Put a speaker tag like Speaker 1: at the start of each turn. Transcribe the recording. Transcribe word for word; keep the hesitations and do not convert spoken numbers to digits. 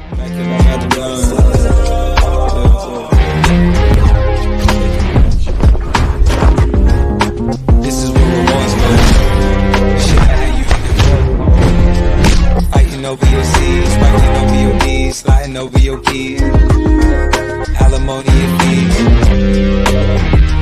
Speaker 1: Back in another run. This is what we want, man. Shit, how you fighting over your seeds, fighting over your knees, sliding over your keys. Alimony and fees.